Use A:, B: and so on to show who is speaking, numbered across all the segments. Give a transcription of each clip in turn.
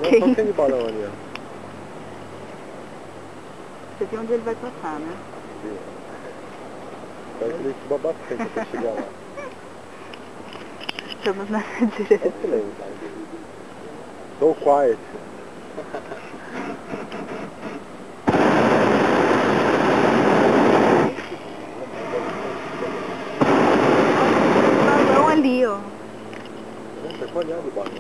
A: Ok.
B: Só aquele balão ali, ó.
A: Você viu onde ele vai passar, né?
B: Sim. Espero que ele suba bastante até chegar lá.
A: Estamos nessa direção.
B: Excelente. So quiet.
A: Balão ali, ó.
B: Tá molhado o balão.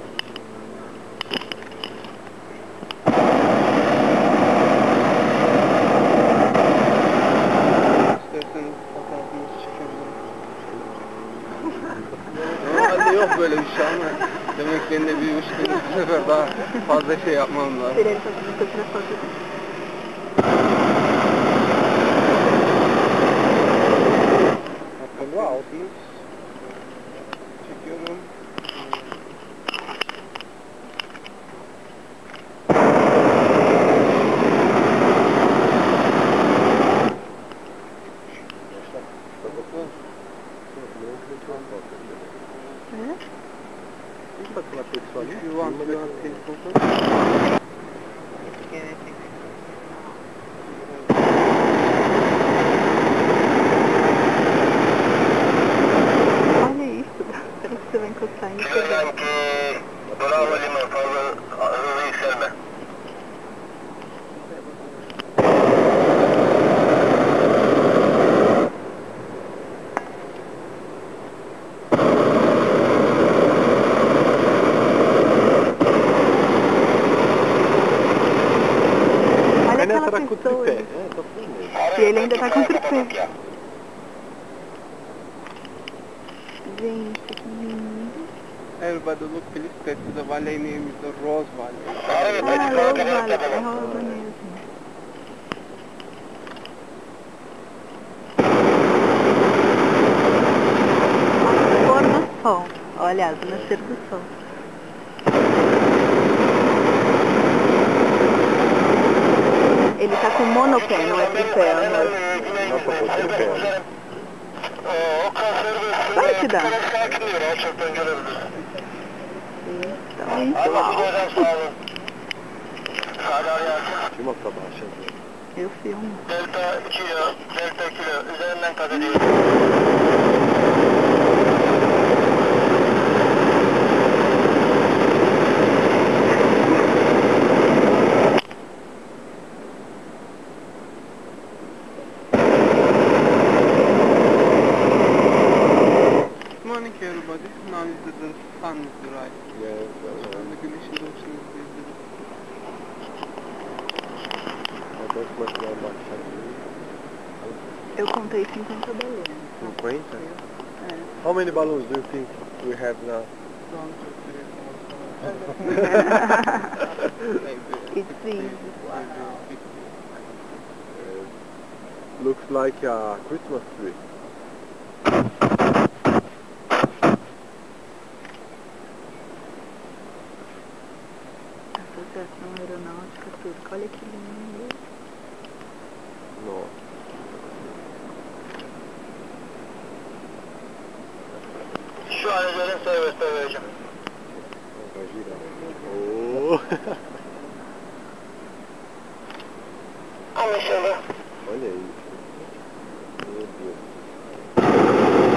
C: Yok böyle bir şey ama demek ben de bir uçtum bu sefer daha fazla şey yapmam lazım.
A: Ele tá fazendo outra foto.
B: Ficando alto.
C: Çekiyorum.
B: Tá com uma pessoa ali?
C: You want take photo?
A: Olha isso. Será que você vai encostar em
D: Bilirəm ki, Bravo Lima fazla hızlı yükselme.
A: Olha
B: Ainda
A: aquela
B: tá com o
A: pessoa.
B: tripé. É, tô falando.
A: E ele ainda tá com tripé. Gente, que lindo.
C: Everybody look please, that is the valley name is the Rose Valley.
A: Ah, Rose Valley. É rosa mesmo. Pôr do sol. Olha, o nascer do sol. Ele tá com monopé, não é tripé, amor.
B: Nossa, pô, tripé.
A: Claro que dá.
D: Çoktan görebilirsin.
A: Então, isso.
D: Hadi gidiyoruz, sağ olun. Sağlar Yasin.
B: Filma pra baixo.
A: Eu filmo.
D: Delta kilo, delta kilo. Üzerinden kat ediyoruz.
C: Good morning everybody. Now is the sun is right.
B: Yes,
C: Şu anda güneşin doğuşunu izliyoruz.
B: Agora começa a dar uma baixadinha.
A: Eu contei 50 balões.
B: 50?
A: É.
B: How many balloons do you think we have now?
C: Şu an çok güzel.
A: It's easy.
B: Looks like a Christmas tree.
A: Associação Aeronáutica Turca. Olha que lindo.
B: Nossa.
D: Şu an üzerin serbest vereceğim.
B: Vai girar. Oh.
D: Anlaşıldı.
B: Olha isso. Meu Deus.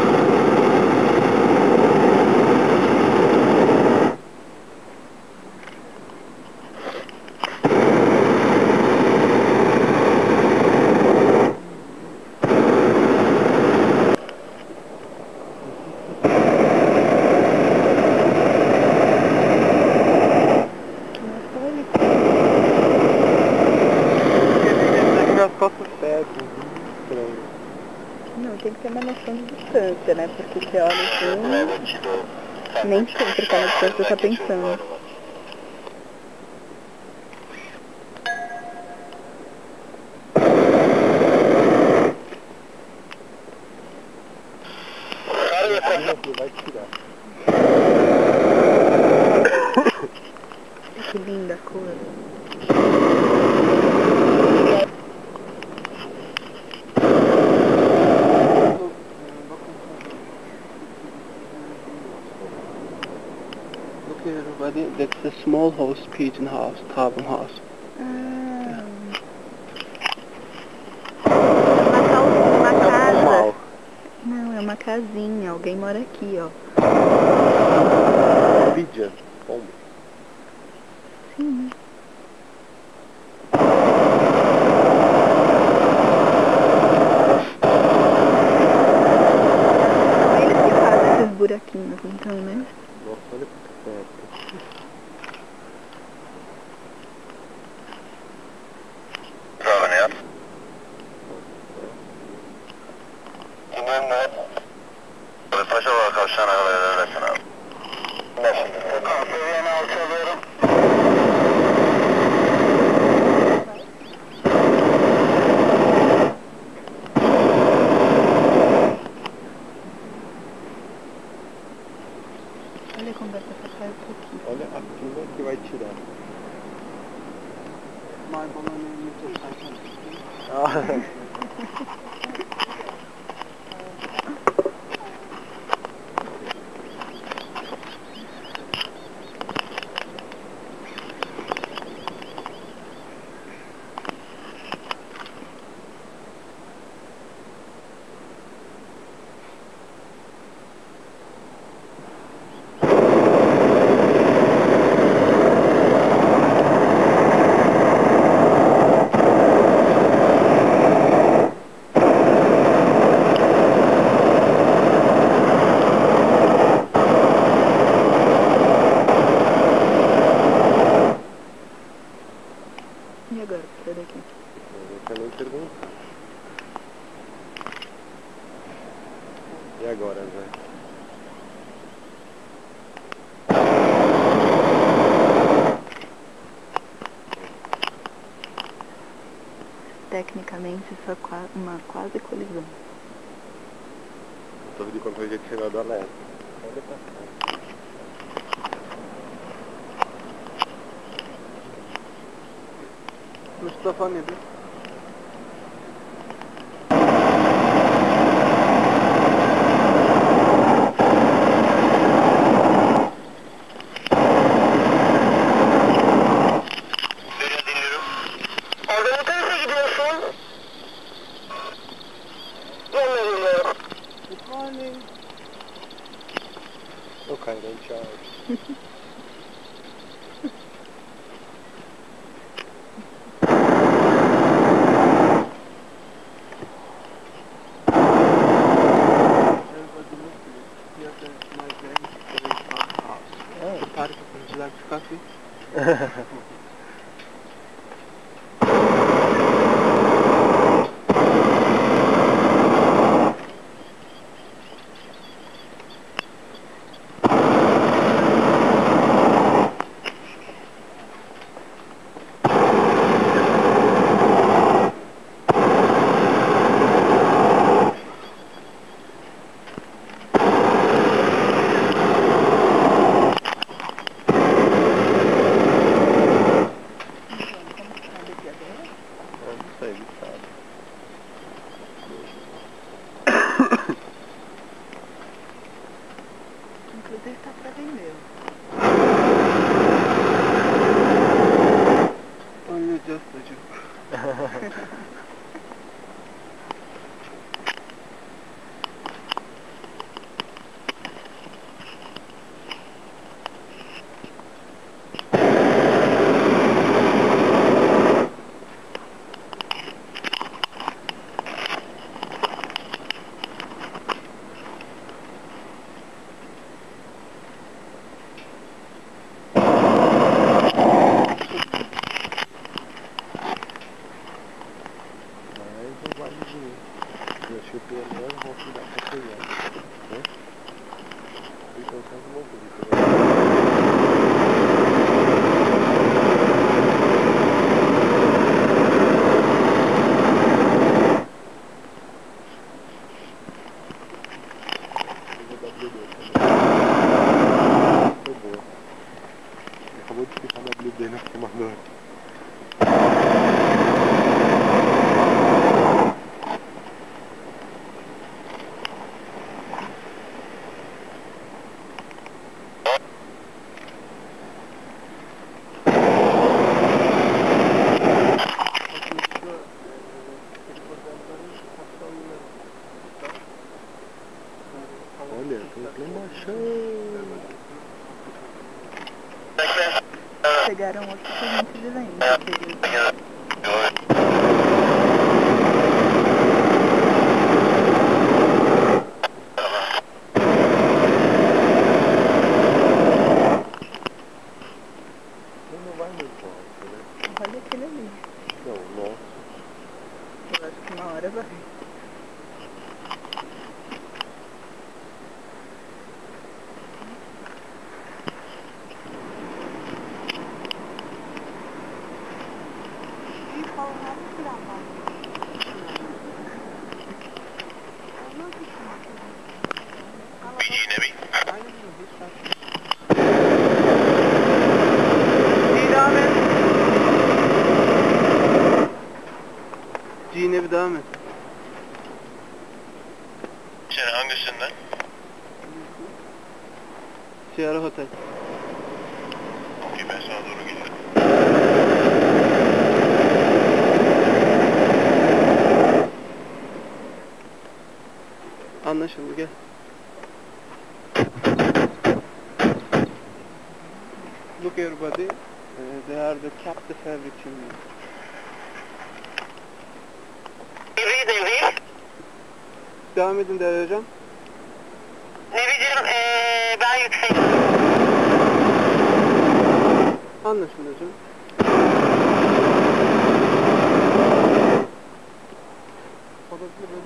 C: Minhas costas pesam.
A: Não, tem que ter uma noção de distância, né? Porque você olha assim, nem sempre tá na distância que você tá pensando.
B: Vai tirar.
A: Que linda a cor.
C: Bakın Okay, everybody, that's a small house, pigeon house, carbon house.
A: Uma casa.
B: Normal.
A: Não, é uma casinha. Alguém mora aqui, ó.
B: Pigeon. Pombo.
A: Sim. Eles que fazem esses buraquinhos, então, né?
B: Nossa, olha que perto.
D: Driving out. Başa kavşağına kadar ilerlesin abi. Seviyeni alçalıyorum.
A: Olha como vai passar perto aqui.
B: Olha a fila que vai tirar.
C: My baloney YouTube channel.
A: E agora, sai daqui?
B: Eu também pergunto. E agora, Zé?
A: Tecnicamente, isso é uma quase colisão.
B: A torre de controle de sinal do alerta. Olha pra cá.
C: Mustafa nedir?
D: Nereye dinliyorum? Orada ne tarafa gidiyorsun? Yanlarında.
C: Good morning.
B: O cara em charge.
C: Everybody look please. Here's my grandparents' house. The park, would you like coffee?
B: Eu não sei, ele sabe.
A: Inclusive tá pra vender.
C: Only just a joke.
B: Mas não vai dizer. Eu acho que pelo menos vão se dar pra pegar. Né? Então são os motoristas. Foi boa. Acabou de ficar na WD na fumadora.
A: pegaram outro com muita violência.
B: Não vai muito alto, né?
A: Olha aquele ali.
B: Não, nossa.
A: Eu acho que uma hora vai.
C: Yine bir devam et.
D: Sen hangisinden?
C: Sierra Hotel.
D: Okey, ben sana doğru gelirim.
C: Anlaşıldı, gel. Look everybody, they are the captive everything.
D: Devri.
C: Devam edin Değerli Hocam.
D: Nevi'cim, ben yüksek.
C: Anlaşıldı hocam. Odasında böyle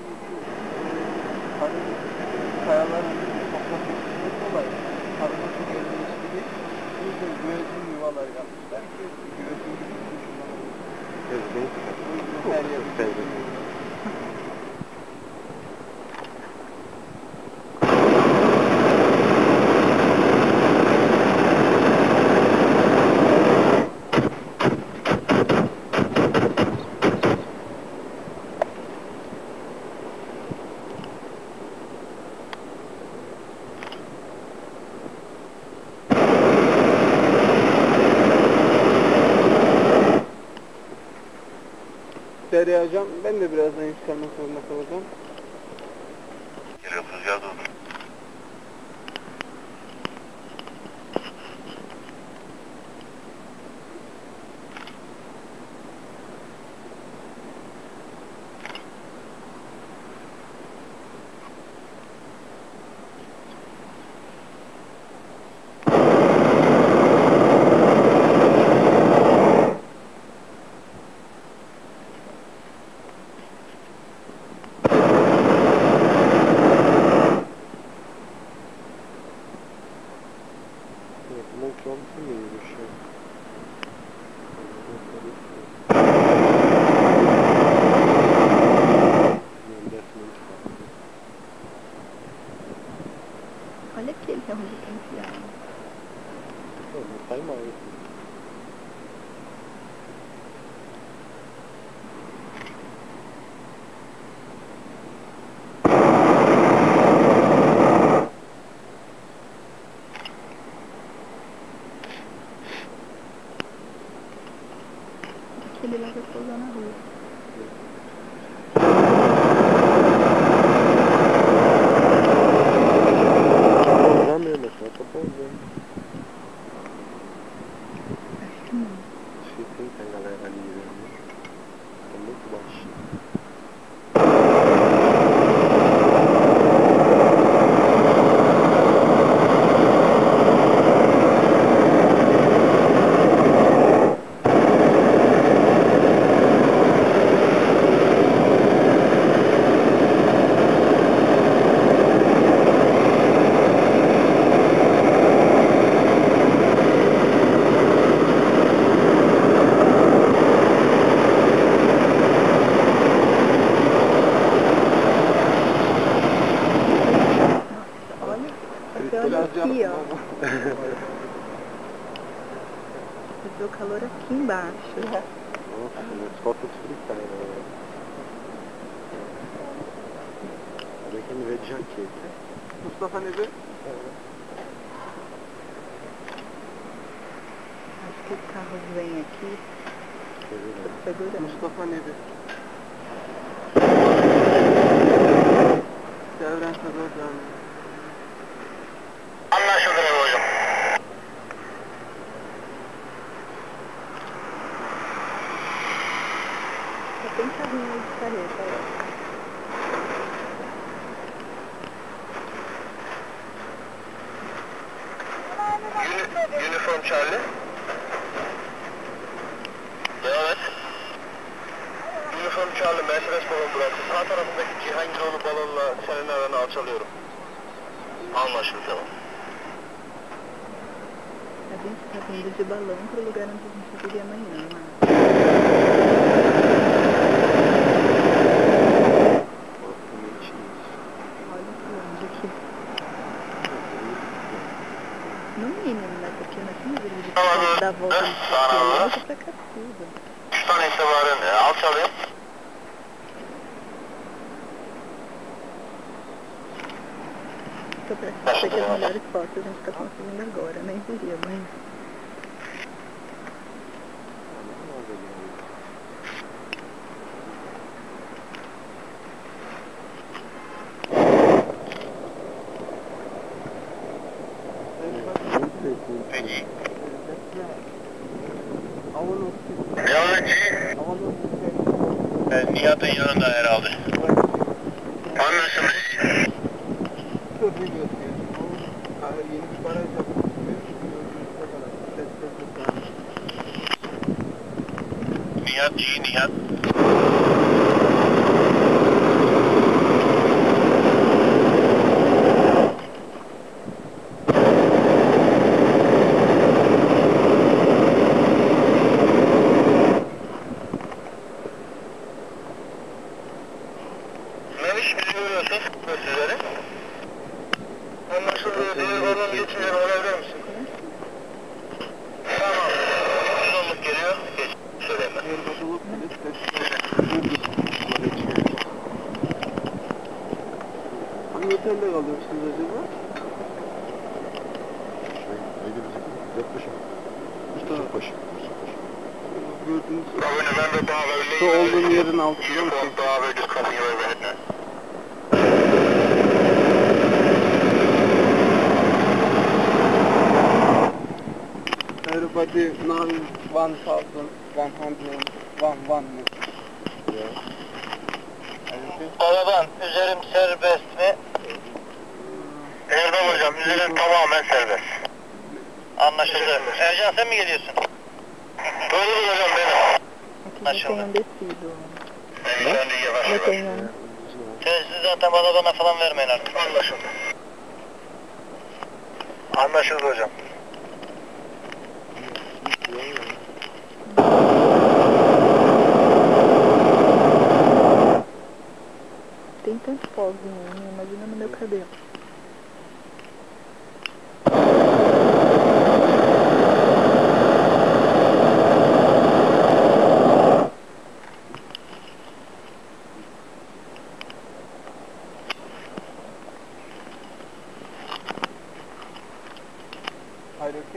C: bir kayaların toplatması kolay. Karada çok elverişli değil. Bu yüzden güvercin yuvaları yapmışlar ki güvercin gibi düşünüyorlar. Her yer Derya hocam, ben de birazdan yükselmek zorunda kalacağım.
D: Geliyor, rüzgar durdu.
A: Olha aquele que é onde tem enfiado.
B: Não sai mais.
A: Aquele lá vai pousar na rua.
B: Pousar mesmo, só pra pousar.
A: Acho que não.
B: Acho que tem a galera ali, né? Tá muito baixinho.
A: Olha aqui, ó. Eu dou calor aqui embaixo.
B: Nossa, mas falta de fritar, né? Olha que me vê de jaqueta.
C: Mustafa Nebi.
A: Acho que os carros vêm aqui. Segurando.
C: Mustafa Nebi. Devren Sazazan.
D: Anlaşıldı hocam.
A: de carreta.
D: Uniform Charlie. Devam et. Uniform Charlie, Mercedes balon burası. Sağ tarafındaki Cihangiroğlu balonla senin aranı alçalıyorum. Anlaşıldı, tamam.
A: A gente tá vindo de balão pro lugar onde a gente viria amanhã, né? Olha que longe aqui. No mínimo, né? Porque nós temos ele de dar a volta de longe pra Catuba.
D: 3 tane itibaren alçalayayım.
A: Tô prestando que as melhores fotos a gente tá conseguindo agora, nem viria, mas...
D: Peki.
C: Havanın
D: Nihat'ın yanında herhalde. Anlaşıldı.
C: köprü gösteriyor. Yeni bir baraj yapılmış.
D: Nihat iyi, Nihat. Memiş bizi görüyorsunuz, sizleri. Anlaşıldı, diğer balon geçimleri olabilir misin? Tamam. Uzunluk geliyor, geç. Söyleme.
C: Hangi otelde kalıyorsunuz acaba?
B: Mustafa.
C: Gördüğünüz
D: November Bravo,
C: şu olduğum yerin altında mı?
D: Bravo, just crossing your overhead now.
C: Everybody now is 1,101 metre.
D: Aradan üzerim serbest mi? Erdoğan hocam, üzerim tamamen serbest. Anlaşıldı. Ercan sen mi geliyorsun? Doğrudur hocam benim.
A: Aqui já tem um descido. Já
D: Anlaşıldı.
A: tem um...
D: Siz zaten bana falan vermeyin artık. Anlaşıldı. Anlaşıldı hocam.
A: Tem tantos fogos em mim, imagina no meu cabelo.
C: Hayır okey.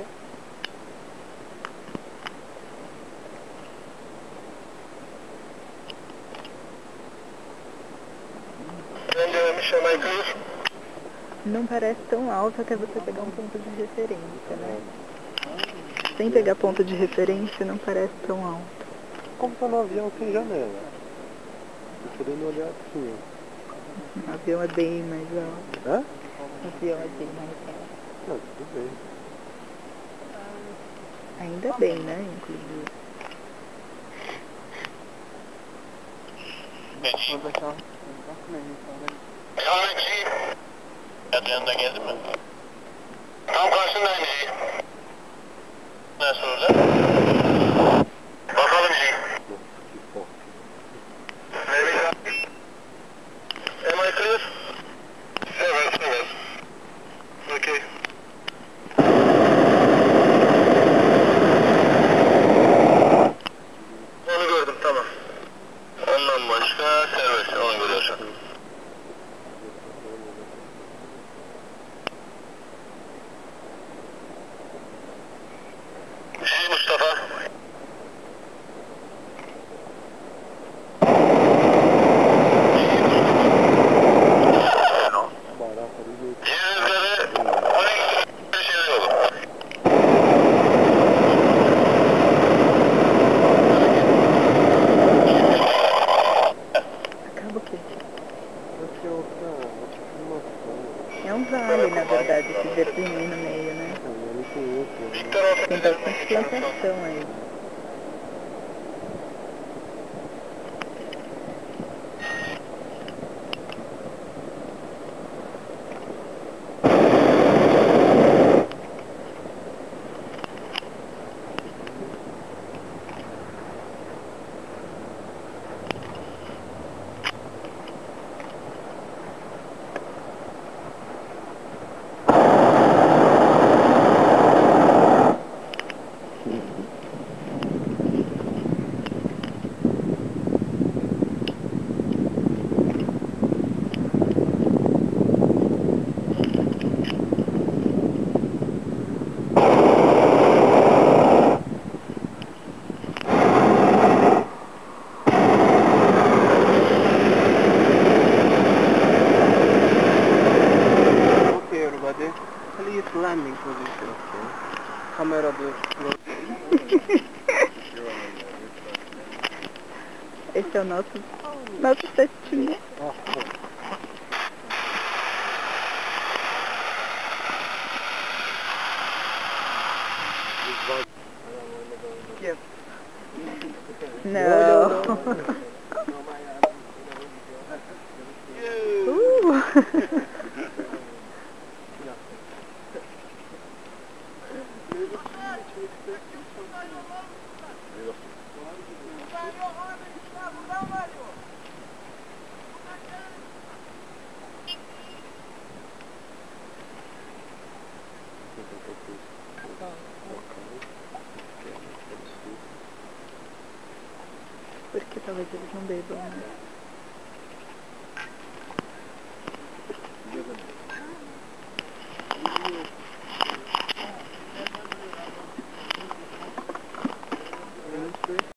A: Não parece tão alto até você pegar um ponto de referência, né? Sem pegar ponto de referência não parece tão alto.
B: Como tá no avião sem janela? Tô podendo olhar assim.
A: O avião é bem mais alto.
B: Hã?
A: O avião é bem mais alto.
B: Não, tudo bem.
A: Ainda bem, né? Inclusive.
C: Burada şans. Bak neymiş orada.
D: Yanındaki. Yanında geldin mi? Tam karşındayım Ji. Nasıl orada? Bakalım Ji. Am I clear? Evet. Okay. Onu gördüm, tamam. Ondan başka serbest, onu görüyorsun. Victor Alfa
A: Tem bastante plantação aí.
C: Please landing position. Camera do.
A: Esse é o nosso cestinho. Não. Porque talvez eles não bebam, né?